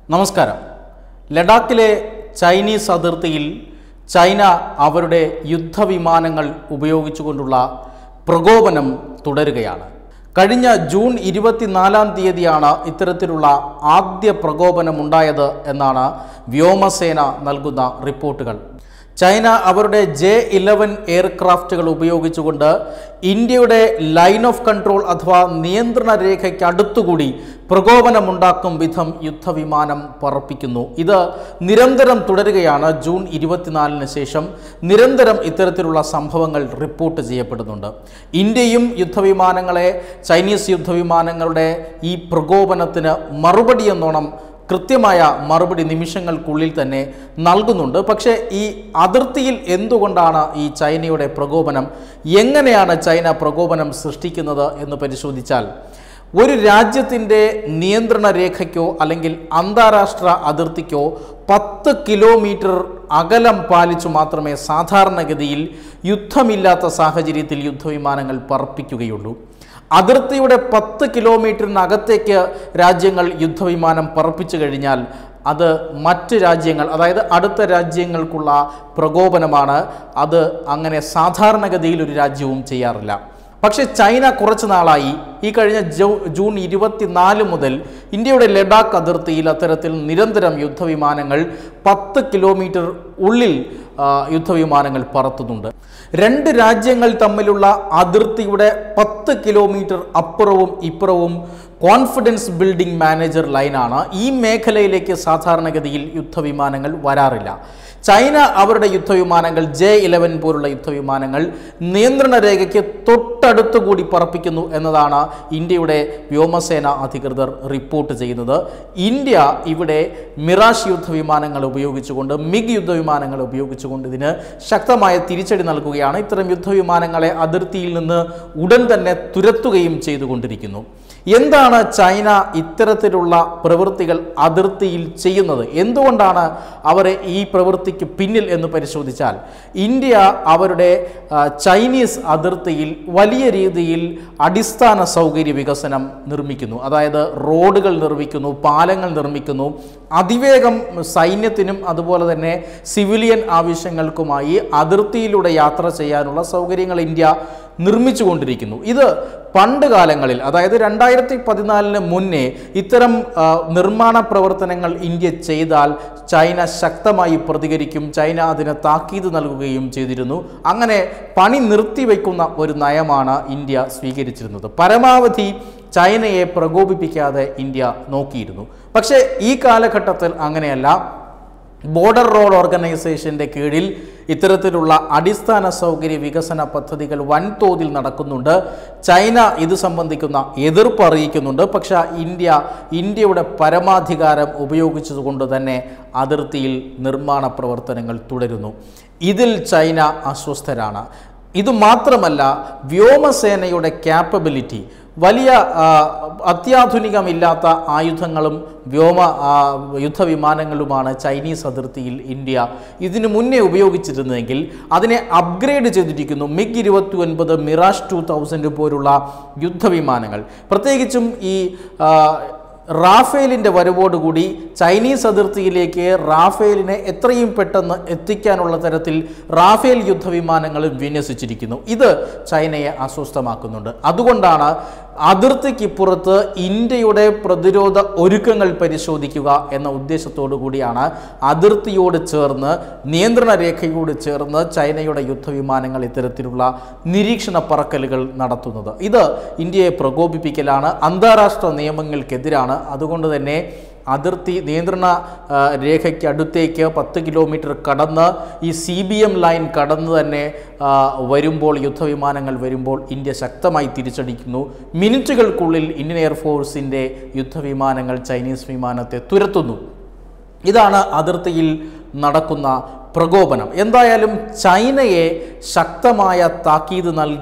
നമസ്കാരം. ലഡാക്കിലെ ചൈനീസ് അതിർത്തിയിൽ ചൈന അവരുടെ യുദ്ധവിമാനങ്ങൾ ഉപയോഗിച്ചുകൊണ്ടുള്ള പ്രകോപനം തുടരുകയാണ്. കഴിഞ്ഞ ജൂൺ 24-ാം തീയതിയാണ് ഇത്തരത്തിലുള്ള ആദ്യ പ്രകോപനമുണ്ടായത് എന്നാണ് വ്യോമസേന നൽകുന്ന റിപ്പോർട്ടുകൾ. ചൈന അവരുടെ J-11 എയർക്രാഫ്റ്റുകൾ ഉപയോഗിച്ചുകൊണ്ട് ഇന്ത്യയുടെ ലൈൻ ഓഫ് കൺട്രോൾ അഥവാ നിയന്ത്രണ രേഖയ്ക്ക് അടുത്തുകൂടി പ്രകോപനമുണ്ടാക്കും വിധം യുദ്ധവിമാനം പറപ്പിക്കുന്നു. ഇത് നിരന്തരം തുടരുകയാണ്. ജൂൺ 24-ന് ശേഷം നിരന്തരം ഇത്തരത്തിലുള്ള സംഭവങ്ങൾ റിപ്പോർട്ട് ചെയ്യപ്പെടുന്നുണ്ട്. ഇന്ത്യയും യുദ്ധവിമാനങ്ങളെ ചൈനീസ് യുദ്ധവിമാനങ്ങളുടെ ഈ പ്രകോപനത്തിന് മറുപടി എന്നോണം കൃത്യമായ മറുപടി നിമിഷങ്ങൾക്കുള്ളിൽ തന്നെ നൽകുന്നുണ്ട്. പക്ഷേ ഈ അതിർത്തിയിൽ എന്തുകൊണ്ടാണ് ഈ ചൈനയുടെ പ്രകോപനം, എങ്ങനെയാണ് ചൈന പ്രകോപനം സൃഷ്ടിക്കുന്നത് എന്ന് പരിശോധിച്ചാൽ ഒരു രാജ്യത്തിൻ്റെ നിയന്ത്രണ രേഖയ്ക്കോ അല്ലെങ്കിൽ അന്താരാഷ്ട്ര അതിർത്തിക്കോ 10 കിലോമീറ്റർ അകലം പാലിച്ചു മാത്രമേ സാധാരണഗതിയിൽ യുദ്ധമില്ലാത്ത സാഹചര്യത്തിൽ യുദ്ധവിമാനങ്ങൾ പറപ്പിക്കുകയുള്ളൂ. അതിർത്തിയുടെ 10 കിലോമീറ്ററിനകത്തേക്ക് രാജ്യങ്ങൾ യുദ്ധവിമാനം പറപ്പിച്ചു കഴിഞ്ഞാൽ അത് മറ്റ് രാജ്യങ്ങൾ, അതായത് അടുത്ത രാജ്യങ്ങൾക്കുള്ള പ്രകോപനമാണ്. അത് അങ്ങനെ സാധാരണഗതിയിൽ ഒരു രാജ്യവും ചെയ്യാറില്ല. പക്ഷേ ചൈന കുറച്ച് നാളായി, ഈ കഴിഞ്ഞ ജൂൺ 24 മുതൽ ഇന്ത്യയുടെ ലഡാക്ക് അതിർത്തിയിൽ അത്തരത്തിൽ നിരന്തരം യുദ്ധവിമാനങ്ങൾ 10 കിലോമീറ്റർ ഉള്ളിൽ യുദ്ധവിമാനങ്ങൾ പറത്തുന്നുണ്ട്. രണ്ട് രാജ്യങ്ങൾ തമ്മിലുള്ള അതിർത്തിയുടെ 10 കിലോമീറ്റർ അപ്പുറവും ഇപ്പുറവും കോൺഫിഡൻസ് ബിൽഡിംഗ് മാനേജർ ലൈനാണ്. ഈ മേഖലയിലേക്ക് സാധാരണഗതിയിൽ യുദ്ധവിമാനങ്ങൾ വരാറില്ല. ചൈന അവരുടെ യുദ്ധവിമാനങ്ങൾ J-11 പോലുള്ള യുദ്ധവിമാനങ്ങൾ നിയന്ത്രണ രേഖയ്ക്ക് തൊട്ടടുത്തു കൂടി പറപ്പിക്കുന്നു എന്നതാണ് ഇന്ത്യയുടെ വ്യോമസേന അധികൃതർ റിപ്പോർട്ട് ചെയ്യുന്നത്. ഇന്ത്യ ഇവിടെ മിറാഷ് യുദ്ധവിമാനങ്ങൾ ഉപയോഗിച്ചുകൊണ്ട്, മിഗ് യുദ്ധവിമാനങ്ങൾ ഉപയോഗിച്ചുകൊണ്ട് ഇതിന് ശക്തമായ തിരിച്ചടി നൽകുകയാണ്. ഇത്തരം യുദ്ധവിമാനങ്ങളെ അതിർത്തിയിൽ നിന്ന് ഉടൻ തന്നെ തുരത്തുകയും ചെയ്തുകൊണ്ടിരിക്കുന്നു. എന്താണ് ചൈന ഇത്തരത്തിലുള്ള പ്രവൃത്തികൾ അതിർത്തിയിൽ ചെയ്യുന്നത്, എന്തുകൊണ്ടാണ് അവർ ഈ പ്രവൃത്തിക്ക് പിന്നിൽ എന്ന് പരിശോധിച്ചാൽ ഇന്ത്യ അവരുടെ ചൈനീസ് അതിർത്തിയിൽ വലിയ രീതിയിൽ അടിസ്ഥാന സൗകര്യ വികസനം നിർമ്മിക്കുന്നു. അതായത് റോഡുകൾ നിർമ്മിക്കുന്നു, പാലങ്ങൾ നിർമ്മിക്കുന്നു. അതിവേഗം സൈന്യത്തിനും അതുപോലെ തന്നെ സിവിലിയൻ ആവശ്യങ്ങൾക്കുമായി അതിർത്തിയിലൂടെ യാത്ര ചെയ്യാനുള്ള സൗകര്യങ്ങൾ ഇന്ത്യ നിർമ്മിച്ചുകൊണ്ടിരിക്കുന്നു. ഇത് പണ്ട് കാലങ്ങളിൽ, അതായത് 2014 മുന്നേ ഇത്തരം നിർമ്മാണ പ്രവർത്തനങ്ങൾ ഇന്ത്യ ചെയ്താൽ ചൈന ശക്തമായി പ്രതികരിക്കും. ചൈന അതിന് താക്കീത് നൽകുകയും ചെയ്തിരുന്നു. അങ്ങനെ പണി നിർത്തിവെക്കുന്ന ഒരു നയമാണ് ഇന്ത്യ സ്വീകരിച്ചിരുന്നത്. പരമാവധി ചൈനയെ പ്രകോപിപ്പിക്കാതെ ഇന്ത്യ നോക്കിയിരുന്നു. പക്ഷേ ഈ കാലഘട്ടത്തിൽ അങ്ങനെയല്ല. ബോർഡർ റോഡ് ഓർഗനൈസേഷൻ്റെ കീഴിൽ ഇത്തരത്തിലുള്ള അടിസ്ഥാന സൗകര്യ വികസന പദ്ധതികൾ വൻതോതിൽ നടക്കുന്നുണ്ട്. ചൈന ഇത് സംബന്ധിക്കുന്ന എതിർപ്പ് അറിയിക്കുന്നുണ്ട്. പക്ഷേ ഇന്ത്യയുടെ പരമാധികാരം ഉപയോഗിച്ചതുകൊണ്ട് തന്നെ അതിർത്തിയിൽ നിർമ്മാണ പ്രവർത്തനങ്ങൾ തുടരുന്നു. ഇതിൽ ചൈന അസ്വസ്ഥരാണ്. ഇതുമാത്രമല്ല, വ്യോമസേനയുടെ ക്യാപ്പബിലിറ്റി, വലിയ അത്യാധുനികമില്ലാത്ത ആയുധങ്ങളും യുദ്ധവിമാനങ്ങളുമാണ് ചൈനീസ് അതിർത്തിയിൽ ഇന്ത്യ ഇതിനു മുന്നേ ഉപയോഗിച്ചിരുന്നതെങ്കിൽ അതിനെ അപ്ഗ്രേഡ് ചെയ്തിരിക്കുന്നു. മിഗ് 29, മിറാഷ് 2000 പോലുള്ള യുദ്ധവിമാനങ്ങൾ. പ്രത്യേകിച്ചും ഈ റാഫേലിൻ്റെ വരവോടുകൂടി ചൈനീസ് അതിർത്തിയിലേക്ക് റാഫേലിനെ എത്രയും പെട്ടെന്ന് എത്തിക്കാനുള്ള തരത്തിൽ റാഫേൽ യുദ്ധവിമാനങ്ങൾ വിന്യസിച്ചിരിക്കുന്നു. ഇത് ചൈനയെ അസ്വസ്ഥമാക്കുന്നുണ്ട്. അതുകൊണ്ടാണ് അതിർത്തിക്കിപ്പുറത്ത് ഇന്ത്യയുടെ പ്രതിരോധ ഒരുക്കങ്ങൾ പരിശോധിക്കുക എന്ന ഉദ്ദേശത്തോടു കൂടിയാണ് അതിർത്തിയോട് ചേർന്ന്, നിയന്ത്രണ രേഖയോട് ചേർന്ന് ചൈനയുടെ യുദ്ധവിമാനങ്ങൾ ഇത്തരത്തിലുള്ള നിരീക്ഷണ പറക്കലുകൾ നടത്തുന്നത്. ഇത് ഇന്ത്യയെ പ്രകോപിപ്പിക്കലാണ്, അന്താരാഷ്ട്ര നിയമങ്ങൾക്കെതിരാണ്. അതുകൊണ്ട് തന്നെ അതിർത്തി നിയന്ത്രണ രേഖയ്ക്ക് അടുത്തേക്ക് 10 കിലോമീറ്റർ കടന്ന് ഈ CBM ലൈൻ കടന്ന് തന്നെ വരുമ്പോൾ, യുദ്ധവിമാനങ്ങൾ വരുമ്പോൾ ഇന്ത്യ ശക്തമായി തിരിച്ചടിക്കുന്നു. മിനിറ്റുകൾക്കുള്ളിൽ ഇന്ത്യൻ എയർഫോഴ്സിൻ്റെ യുദ്ധവിമാനങ്ങൾ ചൈനീസ് വിമാനത്തെ തുരത്തുന്നു. ഇതാണ് അതിർത്തിയിൽ നടക്കുന്ന പ്രകോപനം. എന്തായാലും ചൈനയെ ശക്തമായ താക്കീത് നൽകി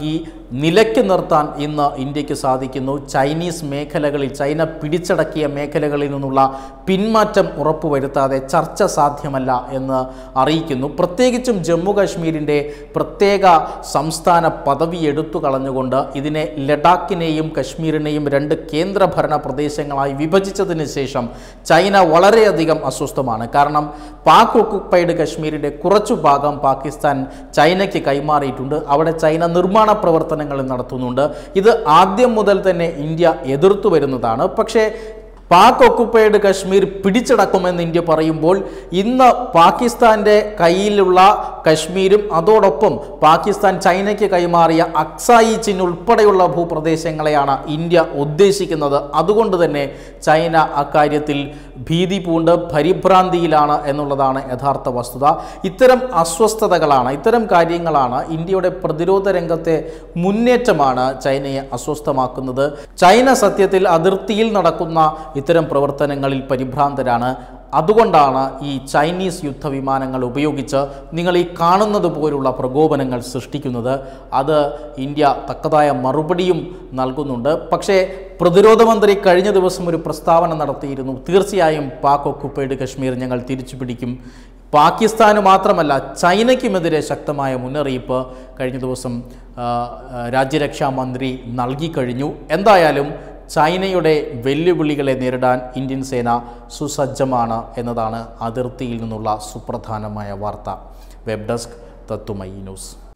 നിലയ്ക്ക് നിർത്താൻ ഇന്ന് ഇന്ത്യക്ക് സാധിക്കുന്നു. ചൈനീസ് മേഖലകളിൽ, ചൈന പിടിച്ചടക്കിയ മേഖലകളിൽ നിന്നുള്ള പിന്മാറ്റം ഉറപ്പുവരുത്താതെ ചർച്ച സാധ്യമല്ല എന്ന് അറിയിക്കുന്നു. പ്രത്യേകിച്ചും ജമ്മു കാശ്മീരിൻ്റെ പ്രത്യേക സംസ്ഥാന പദവി എടുത്തു കളഞ്ഞുകൊണ്ട് ഇതിനെ ലഡാക്കിനെയും കശ്മീരിനെയും 2 കേന്ദ്രഭരണ പ്രദേശങ്ങളായി വിഭജിച്ചതിന് ശേഷം ചൈന വളരെയധികം അസ്വസ്ഥമാണ്. കാരണം പാക് ഒക്കുപ്പൈഡ് കശ്മീരിൻ്റെ കുറച്ചു ഭാഗം പാകിസ്ഥാൻ ചൈനയ്ക്ക് കൈമാറിയിട്ടുണ്ട്. അവിടെ ചൈന നിർമ്മാണ പ്രവർത്തനങ്ങൾ നടത്തുന്നുണ്ട്. ഇത് ആദ്യം മുതൽ തന്നെ ഇന്ത്യ എതിർത്തു വരുന്നതാണ്. പക്ഷേ പാക് ഒക്കുപ്പൈഡ് കശ്മീർ പിടിച്ചടക്കുമെന്ന് ഇന്ത്യ പറയുമ്പോൾ ഇന്ന് പാകിസ്ഥാൻ്റെ കയ്യിലുള്ള കശ്മീരും അതോടൊപ്പം പാകിസ്ഥാൻ ചൈനയ്ക്ക് കൈമാറിയ അക്സായി ചിൻ ഉൾപ്പെടെയുള്ള ഭൂപ്രദേശങ്ങളെയാണ് ഇന്ത്യ ഉദ്ദേശിക്കുന്നത്. അതുകൊണ്ട് തന്നെ ചൈന അക്കാര്യത്തിൽ ഭീതി പൂണ്ട് പരിഭ്രാന്തിയിലാണ് എന്നുള്ളതാണ് യഥാർത്ഥ വസ്തുത. ഇത്തരം അസ്വസ്ഥതകളാണ്, ഇത്തരം കാര്യങ്ങളാണ് ഇന്ത്യയുടെ പ്രതിരോധ രംഗത്തെ മുന്നേറ്റമാണ് ചൈനയെ അസ്വസ്ഥമാക്കുന്നത്. ചൈന സത്യത്തിൽ അതിർത്തിയിൽ നടക്കുന്ന ഇത്തരം പ്രവർത്തനങ്ങളിൽ പരിഭ്രാന്തരാണ്. അതുകൊണ്ടാണ് ഈ ചൈനീസ് യുദ്ധവിമാനങ്ങൾ ഉപയോഗിച്ച് നിങ്ങൾ ഈ കാണുന്നത് പോലുള്ള പ്രകോപനങ്ങൾ സൃഷ്ടിക്കുന്നത്. അത് ഇന്ത്യ തക്കതായ മറുപടിയും നൽകുന്നുണ്ട്. പക്ഷേ പ്രതിരോധ മന്ത്രി കഴിഞ്ഞ ദിവസം ഒരു പ്രസ്താവന നടത്തിയിരുന്നു. തീർച്ചയായും പാക് ഒക്കുപ്പൈഡ് കശ്മീർ ഞങ്ങൾ തിരിച്ചു പിടിക്കും. പാകിസ്ഥാന് മാത്രമല്ല ചൈനയ്ക്കുമെതിരെ ശക്തമായ മുന്നറിയിപ്പ് കഴിഞ്ഞ ദിവസം രാജ്യരക്ഷാ മന്ത്രി നൽകിക്കഴിഞ്ഞു. എന്തായാലും ചൈനയുടെ വെല്ലുവിളികളെ നേരിടാൻ ഇന്ത്യൻ സേന സുസജ്ജമാണ് എന്നതാണ് അതിർത്തിയിൽ നിന്നുള്ള സുപ്രധാനമായ വാർത്ത. വെബ് ഡെസ്ക് തത്തുമൈ ന്യൂസ്.